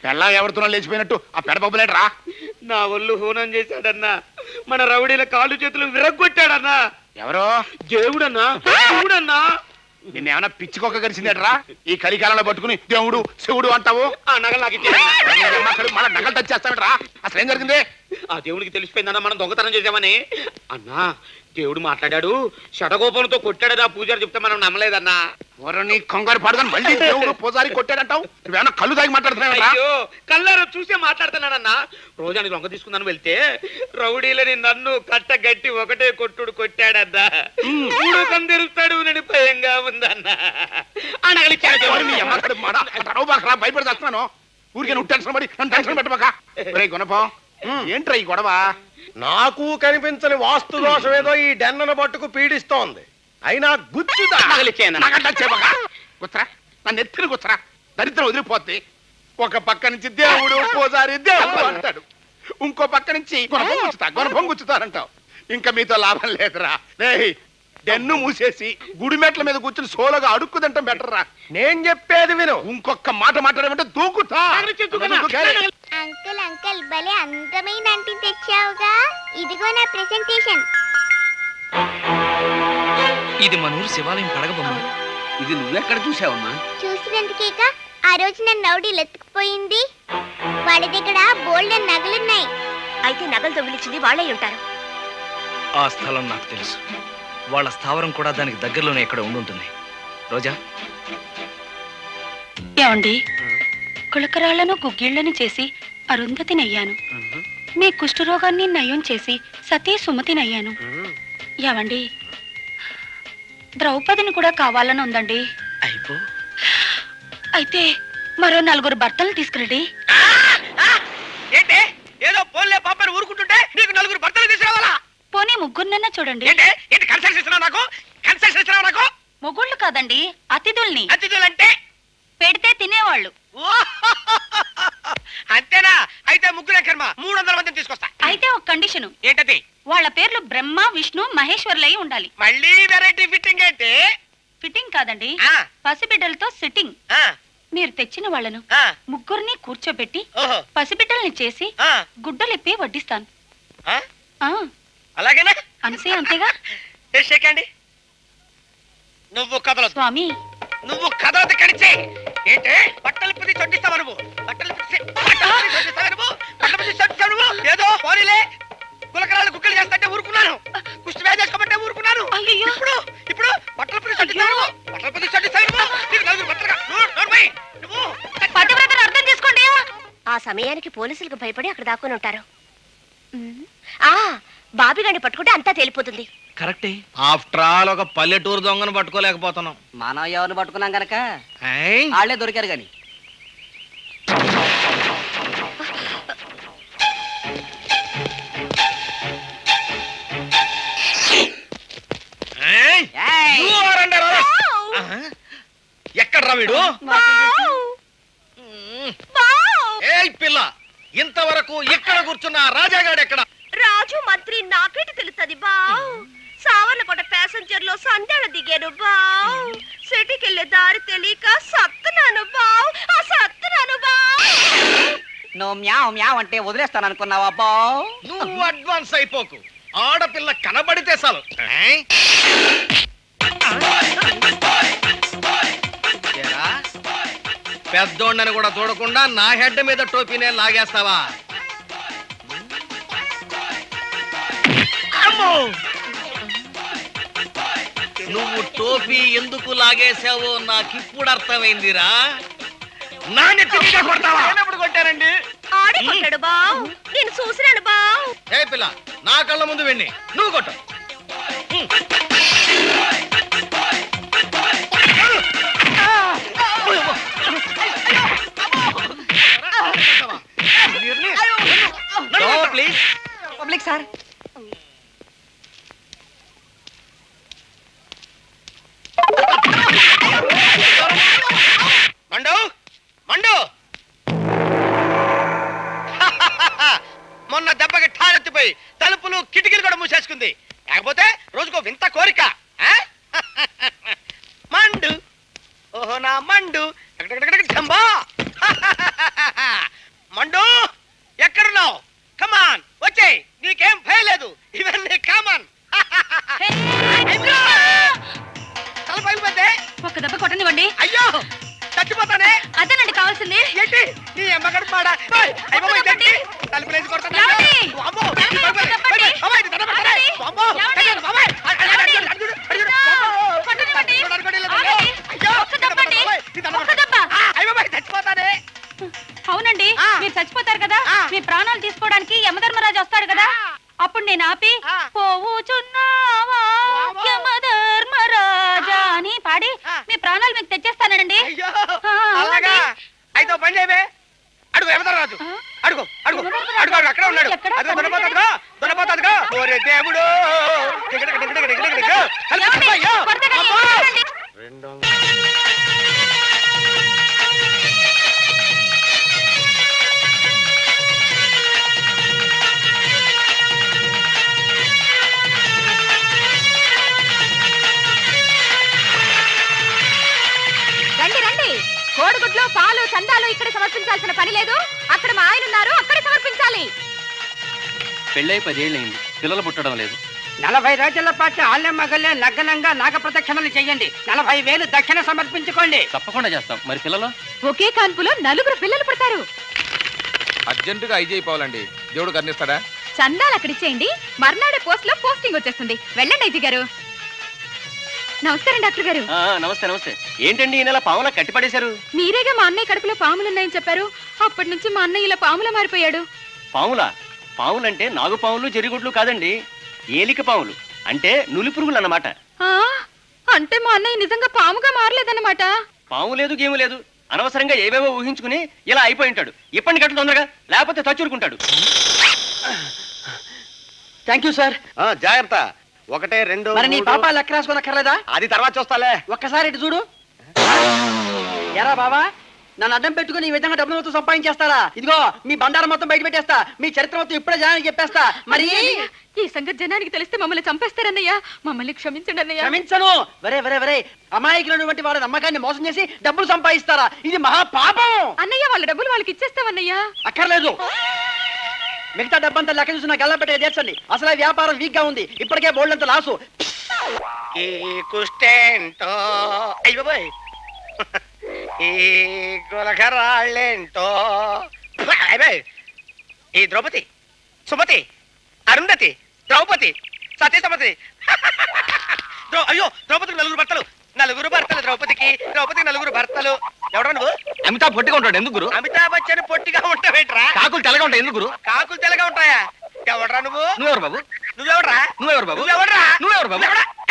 పెళ్ళ ఎవరితో లేచిపోయినట్టు ఆ పెడబొబ్బలేట్రా నా ఒళ్ళు హోనం చేశాడన్నా మన రౌడీల కాళ్ళు చేతులు విరగ్గొట్టాడన్నా ఎవరో దేవుడన్నా దేవుడన్నా నిన్నేమన్నా పిచ్చికొక్క కలిసిందేట్రా ఈ కలికాలంలో పట్టుకుని దేవుడు శివుడు అంటావు ఆ నగలు నాకు మన నగలు టచ్ చేస్తావిట్రా అసలు ఏం జరిగింది ఆ దేవుడికి తెలిసిపోయిందన్నా మనం దొంగతనం చేసామని అన్నా దేవుడు మాట్లాడాడు షటగోపంతో కొట్టాడదా పూజారి చెప్తే మనం నమ్మలేదన్నా నీ కొంగారు పాడుదని మళ్ళీ దేవుడు పూజారి కొట్టాడంటావు నువ్వేమన్నా కళ్ళు తాగి మాట్లాడుతున్నావు అయ్యో కళ్ళారు చూసే మాట్లాడుతున్నానన్నా రోజానికి దొంగ తీసుకుందని వెళ్తే రౌడీలని నన్ను కట్టగట్టి ఒకటే కొట్టుడు కొట్టాడన్నా తెలుస్తాడు నేను భయంగా ఉందన్నా భయపడి చేస్తున్నాను ఊరికే నువ్వు టెన్షన్ పడి నన్ను టెన్షన్ పెట్టబాక గుణపం ఏంట్రా ఈ గొడవ నాకు కనిపించని వాస్తు దోషం ఏదో ఈ డెన్నను పట్టుకు పీడిస్తోంది అయినా గుచ్చుతా గుచ్చరా నన్ను ఎత్తుకుని గుచ్చరా దరిద్రం వదిలిపోద్ది ఒక పక్క నుంచి దేవుడు పూజారి దేవుడు అంటాడు ఇంకో పక్క నుంచి గుణభం గుచ్చుతారంటావు ఇంకా మీతో లాభం లేదురా డెన్ను మూసేసి గుడిమెట్ల మీద కూర్చుని సోలోగా అడుక్కుదంటాం బెటర్రా నేను చెప్పేది విను ఇంకొక మాట మాట్లాడమంటే దూకుతా అంకుల్ అంకుల్ భలే అందమైన అంటిని తెచ్చావుగా ఇదిగో నా ప్రెజెంటేషన్ ఇది మన ఊరు శివాలయం పడగబొమ్మ ఇది నువ్వెక్కడ చూసావమ్మా చూసినందుకేక ఆ రోజు నన్ను రౌడీలు ఎత్తుకుపోయింది వాళ్ళ దగ్గర బోల్డ్ నగలున్నాయి అయితే నగలు దొంగిలించింది వాళ్ళే ఉంటారు ఆ స్థలం నాకు తెలుసు వాళ్ళ స్థావరం కూడా దానికి దగ్గరలోనే ఎక్కడ ఉండుంటుంది రోజా ఏమండి కుళకరాళ్లను గుగ్గిళ్లను చేసి అరుంధతినయ్యాను మీ కుష్ఠరోగాన్ని నయం చేసి సతీ సుమతినయ్యాను ఏవండి ద్రౌపదిని కూడా కావాలని ఉందండి అయిపో అయితే మరో 4 భర్తలు తీసుకురండి ఏంటే ఏదో పోన్లే పాపని ఊరుకుంటుంటే నీకు 4 భర్తలు తీసుకురావాలా పోనీ ముగ్గురునన్నా చూడండి ఏంటి కన్సెషన్ ఇస్తున్నావు నాకు కన్సెషన్ ఇస్తున్నావు నాకు మొగుళ్ళు కాదండి అతిథుల్ని అతిథులంటే పెడితే తినేవాళ్ళు అంతేనా అయితే ముగ్గురే కర్మ 300 మందిని తీసుకొస్తా అయితే ఒక కండిషను ఏంటది వాళ్ళ పేర్లు బ్రహ్మ విష్ణు మహేశ్వర్లై ఉండాలి మళ్ళీ వెరైటీ ఫిట్టింగ్ ఏంటి ఫిట్టింగ్ కాదండి పసిబిడ్డలతో సిట్టింగ్ మీరు తెచ్చిన వాళ్ళను ముగ్గురిని కూర్చోబెట్టి పసిబిడ్డల్ని చేసి గుడ్డలిప్పి వడ్డిస్తాను అలాగేనా అనసే అంతేగా షేకండి నువ్వు కదలదు స్వామి నువ్వు కదలదు కడిచే ఏంటే బట్టలు పుది చొట్టిస్తావు నువ్వు బట్టలు ఏదో పోనీలే కులకరాలు కుక్కలు చేస్తుంటే ఊరుకున్నాను కుష్టి వ్యాధి చేసుకోమంటే ఊరుకున్నాను ఇప్పుడు బట్టలు పుది చొట్టిస్తావు బట్టలు పుది చొట్టిస్తావు అర్థం చేసుకోండి ఆ సమయానికి పోలీసులకు భయపడి అక్కడ దాక్కుని ఉంటారు బాబిగాని పట్టుకుంటే అంతా తేలిపోతుంది కరెక్టే ఆఫ్టర్ ఆల్ ఒక పల్లెటూరు దొంగను పట్టుకోలేకపోతున్నాం మనం ఎవరిని పట్టుకున్నాం గనక వాళ్ళే దొరికారు గాని ఎక్కడ్రా వీడు పిల్ల ఇంతవరకు ఇక్కడ కూర్చున్న రాజాగాడు ఎక్కడ రాజు మంత్రి నాకేటి తెలుస్తుంది బావ్ సావర్లకోట ప్యాసింజర్ లో సంధ్యాల దిగాను బావ్ సిటీకి వెళ్ళే దారి తెలియక సత్తున్నాను బావ్ నువ్వు మ్యావ్ మ్యావ్ అంటే వదిలేస్తాను అనుకున్నావా బావ్ నువ్వు అడ్వాన్స్ అయిపోకు ఆడపిల్ల కనబడితే చాలు పెద్దోళ్ళని కూడా చూడకుండా నా హెడ్ మీద టోపీనే లాగేస్తావా నువ్వు టోపీ ఎందుకు లాగేశావో నాకిప్పుడు అర్థమైందిరా నా నెత్తి కొట్టానండి ఆడికొట్టాడు బావ్ నేను చూసినాను బావ్ ఏ పిల్ల నా కళ్ళ ముందు వెండి నువ్వు కొట్టు ప్లీజ్ పబ్లిక్ సార్ మండు మండు మొన్న దెబ్బకి ఠారెత్తిపోయి తలుపులు కిటికీలు కూడా మూసేసుకుంది లేకపోతే రోజుకో వింత కోరిక మండు ఓహో నా మండు నీ అమ్మ గడపాడా తలుపులేసి కొడతాను చచ్చిపోతానే. అవునండి, మీరు చచ్చిపోతారు కదా, మీ ప్రాణాలు తీసుకోవడానికి యమధర్మరాజు వస్తాడు కదా, అప్పుడు నేను ఆపి పోవుచున్నావా యమధర్మరాజా అని పాడి మీ ప్రాణాలు మీకు తెచ్చేస్తానండి. అయితే పని చేయవే, అడుగు యమధర్మరాజు, అడుగు అడుగు అడుగు, అక్కడ ఉన్నాడు, దున్నపోతాడుగా. ఓరే దేవుడు, రండి రండి, కోడిగుడ్లు పాలు చందాలు ఇక్కడ సమర్పించాల్సిన పని లేదు, అక్కడ మా ఆయన ఉన్నారు, అక్కడ సమర్పించాలి. పెళ్ళై 10 ఏళ్ళైంది, పిల్లలు పుట్టడం లేదు. 40 రోజుల పాటు ఆలయం మగల్లే నగ్నంగా నాగ ప్రదక్షిణలు చెయ్యండి. 40,000 దక్షిణ సమర్పించుకోండి. తప్పకుండా చేస్తాం. మరి పిల్లలు? ఒకే కాన్పులో 4 పిల్లలు పుడతారు. అర్జెంటుగా ఐజీ అయిపోవాలండి, దేవుడు కర్ణిస్తాడా? చందాలు అక్కడ ఇచ్చేయండి, మర్నాడే పోస్ట్ లో పోస్టింగ్ వచ్చేస్తుంది. వెళ్ళండి ఐజీ గారు. నమస్కారం డాక్టర్ గారు. నమస్తే నమస్తే. ఏంటండి ఈ నెల పాములా కట్టిపడేశారు? మీరేగా మా అన్నయ్య కడుపులో పాములున్నాయని చెప్పారు, అప్పటి నుంచి మా అన్నయ్య ఇలా పాములా మారిపోయాడు. పాములా? పాములంటే నాగు పాములు జరిగుడ్లు కాదండి, ఏలిక పాములు అంటే నులి పురుగులు అన్నమాట. అంటే మా అన్నయ్య నిజంగా పాముగా మారలేదన్నమాట. పాము లేదు గేము లేదు, అనవసరంగా ఏవేవో ఊహించుకుని ఇలా అయిపోయి ఉంటాడు. ఇప్పటి కట్టు తొందరగా, లేకపోతే తచ్చురుకుంటాడు. Thank you sir. జాగ్రత్త. 1 2 మరి నీ పాప లెక్క రాసుకోనక్కర్లేదా? అది తర్వాత చూస్తాలే. ఒక్కసారి ఇటు చూడు. ఎరా బాబా, నన్ను అడ్డం పెట్టుకుని ఈ విధంగా డబ్బులు మొత్తం సంపాదించేస్తారా? ఇదిగో మీ బండారం మొత్తం బయట పెట్టేస్తా, మీ చరిత్ర మొత్తం ఇప్పుడే జనానికి చెప్పేస్తా. మరి ఈ సంగతి జనానికి తెలిస్తే మమ్మల్ని చంపేస్తారన్నయ్య, మమ్మల్ని క్షమించండి అన్నయ్య. క్షమించను. వరే వరే వరే, అమాయకులైనటువంటి వాళ్ళ నమ్మకాన్ని మోసం చేసి డబ్బులు సంపాదిస్తారా? ఇది మహా పాపం అన్నయ్య. వాళ్ళ డబ్బులు వాళ్ళకి ఇచ్చేస్తామన్నయ్య. అక్కర్లేదు, మిగతా డబ్బంతా లెక్క చూసి నాకు గల్లా పెట్టే తీర్చండి. అసలు వ్యాపారం వీక్ గా ఉంది, ఇప్పటికే బోల్డంత లాసు. ఈ కుష్టేంటో, అయ్య బాబాయ్, ఈ గులకరాళ్ళేంటో, అయ్య, ఈ ద్రౌపది, సుమతి, అరుంధతి, ద్రౌపది, సతీసమతి, అయ్యో ద్రౌపదికి 4 భర్తలు, 4 భర్తలు ద్రౌపదికి, ద్రౌపదికి 4 భర్తలు. ఎవడా నువ్వు? అమితాబ్ పొట్టిగా ఉంటాడు ఎందుకు గురు? అమితాబ్ బచ్చన్ పొట్టిగా ఉంటావేట్రా? కాకులు తెల్లగా ఉంటాయి ఎందుకు గురు? కాకులు తెల్లగా ఉంటాయా? ఎవడ్రా నువ్వు? నువ్వెవరు బాబు? నువ్వెవడ్రా? నువ్వెవరు బాబు? నువ్వెవడ్రా? నువ్వెవరు బాబు?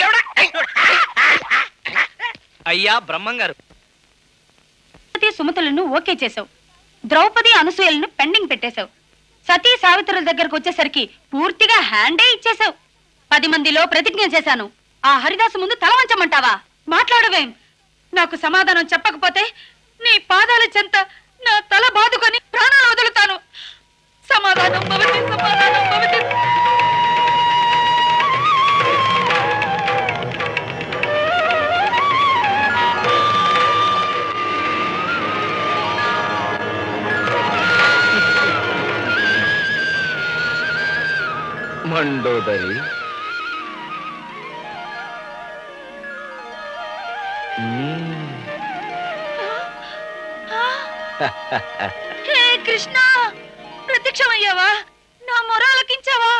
అయ్యా బ్రహ్మంగారు, సుమతులను ఓకే చేసావు, ద్రౌపది అనసూయలను పెండింగ్ పెట్టేశావు, సతీ సావిత్రుల దగ్గరకు వచ్చేసరికి పూర్తిగా హ్యాండే ఇచ్చేసావు. 10 మందిలో ప్రతిజ్ఞ చేశాను, ఆ హరిదాసు ముందు తల వంచమంటావా? మాట్లాడవేం? నాకు సమాధానం చెప్పకపోతే నీ పాదాల చెంత నా తల బాదుకొని ప్రాణాలు వదులుతాను. సమాధానం భవతి, సమాధానం భవతి. మండోదరి, హే కృష్ణ, ప్రత్యక్షమయ్యావా? నా మొరాలకించావా?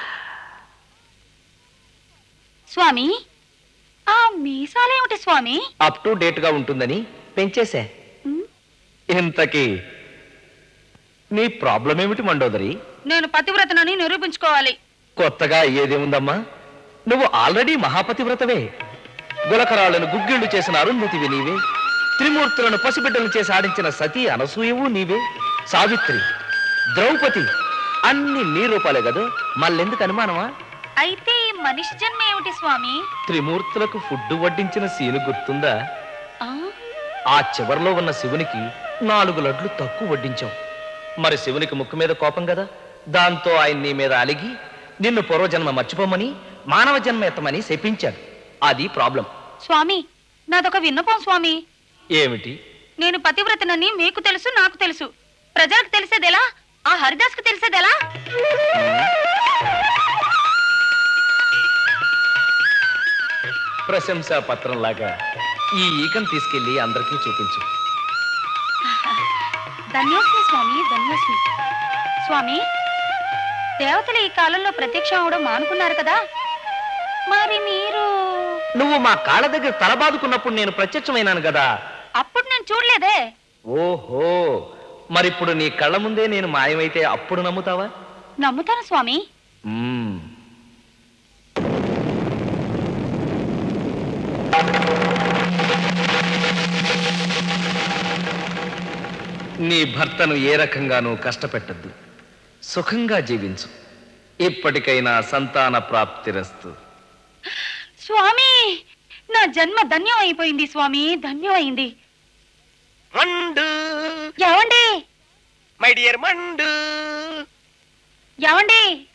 స్వామి, ఆ మీసాలేమిటి స్వామి? అప్ టు డేట్ గా ఉంటుందని పెంచేశా. ఇంతకీ నీ ప్రాబ్లం ఏమిటి మండోదరి? నేను పతివ్రతనని నిరూపించుకోవాలి. కొత్తగా అయ్యేదేముందమ్మా, నువ్వు ఆల్రెడీ మహాపతివ్రతవే. గులకరాళ్లను గుగ్గిళ్లు చేసిన అరుంధతివి నీవే, త్రిమూర్తులను పసిబిడ్డలు చేసి ఆడించిన సతీ అనసూయవు నీవే, సావిత్రి, ద్రౌపది అన్ని నీ రూపాలే కదా, మళ్ళెందుకు అనుమానమా? అయితే ఈ మనిషి జన్మ ఏమిటి స్వామి? త్రిమూర్తులకు ఫుడ్ వడ్డించిన సీను గుర్తుందా? ఆ చివర్లో ఉన్న శివునికి 4 లడ్లు తక్కువ వడ్డించాం. మరి శివునికి ముక్కు మీద కోపం కదా, దాంతో ఆయన నీ మీద అలిగి నిన్ను పూర్వజన్మ మర్చిపోమని మానవ జన్మ ఎత్తమని శపించాడు. అది ప్రాబ్లం. స్వామి, నాదొక విన్నపం స్వామి. ఏమిటి? నేను పతివ్రతనని మీకు తెలుసు, నాకు తెలుసు. ప్రజలకు తెలిసేదెలా? ఆ హరిదాస్కు తెలిసేదెలా? ప్రశంసా పత్రంలాగా ఈ ఈకను తీసుకెళ్లి అందరికీ చూపించు. ధన్యోస్మి స్వామి, ధన్యోస్మి. స్వామి, దేవతలు ఈ కాలంలో ప్రత్యక్షం అవడం మానుకున్నారు కదా, మరి మీరు? నువ్వు మా కాళ్ళ దగ్గర తలబాదుకున్నప్పుడు నేను ప్రత్యక్షమైనాను కదా. అప్పుడు నేను చూడలేదే. ఓహో, మరిప్పుడు నీ కళ్ళ ముందే నేను మాయమైతే అప్పుడు నమ్ముతావా? నమ్ముతాను స్వామి. నీ భర్తను ఏ రకంగానూ కష్టపెట్టద్దు, సుఖంగా జీవించు. ఇప్పటికైనా సంతాన ప్రాప్తిరస్తు. స్వామి, నా జన్మ ధన్యం అయిపోయింది స్వామి, ధన్యం అయింది. మండు ఏవండి? మై డియర్ మండు. ఏవండి?